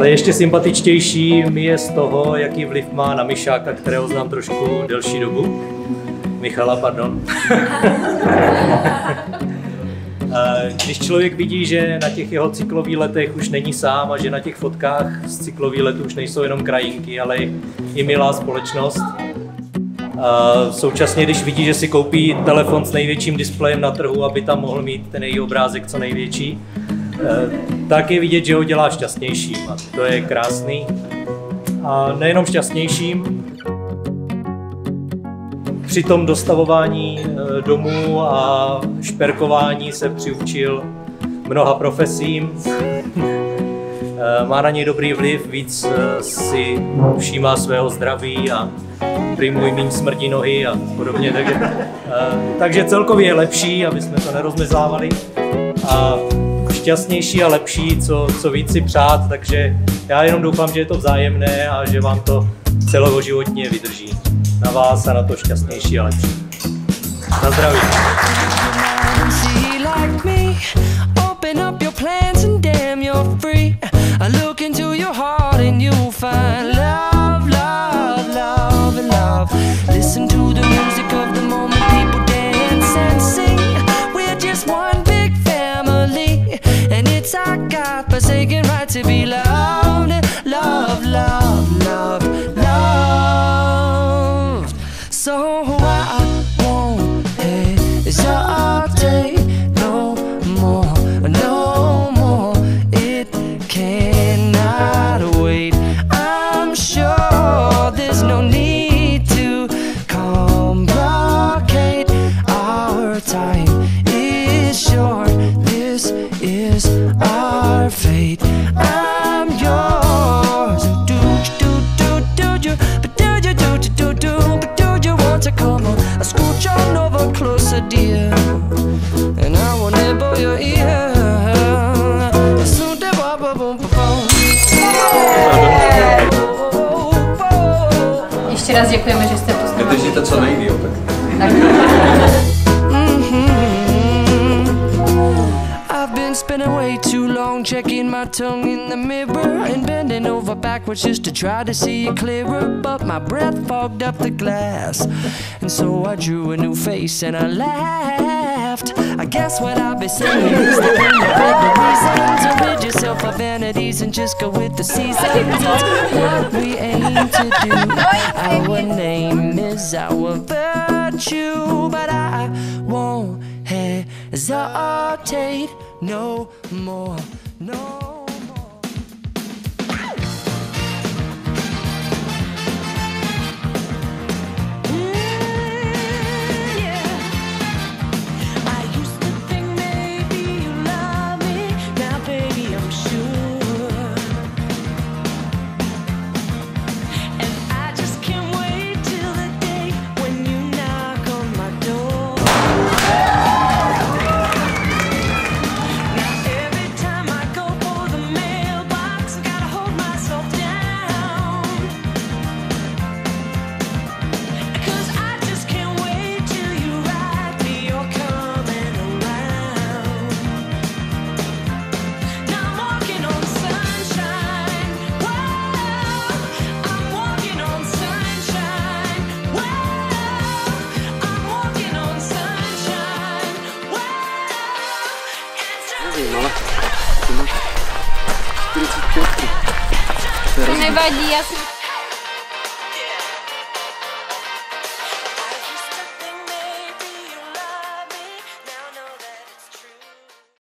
Ale ještě sympatičtější mi je z toho, jaký vliv má na Mišáka, kterého znám trošku delší dobu. Michala, pardon. Když člověk vidí, že na těch jeho cyklových letech už není sám a že na těch fotkách z cyklových letů už nejsou jenom krajinky, ale i milá společnost. Současně, když vidí, že si koupí telefon s největším displejem na trhu, aby tam mohl mít ten její obrázek co největší, tak je vidět, že ho dělá šťastnějším a to je krásný. A nejenom šťastnějším, při tom dostavování domů a šperkování se přiučil mnoha profesím. Má na něj dobrý vliv, víc si všímá svého zdraví a prý mu míň smrdí nohy a podobně. Takže celkově je lepší, aby jsme to nerozmezávali. A šťastnější a lepší, co víc si přát, takže já jenom doufám, že je to vzájemné a že vám to celoživotně vydrží. Na vás a na to šťastnější a lepší. Na zdraví. Forsaken right to be loved, loved, loved, loved, loved. So I won't hesitate no more, no more. It cannot wait. I'm sure there's no need to complicate. Our time is short. This is our fate. I'm yours. Do you, but do you want to come on? I scooch on over closer, dear, and I will nibble your ear. Ještě raz děkujeme, že jste poznali. Vydržíte co nejdýl, tak. Spending way too long checking my tongue in the mirror and bending over backwards just to try to see it clearer, but my breath fogged up the glass, and so I drew a new face and I laughed. I guess what I'll be saying is the thing of reason to rid yourself of vanities and just go with the seasons. It's what we aim to do. Our name is our virtue, but I won't hesitate no more, no more. To nevadí, já si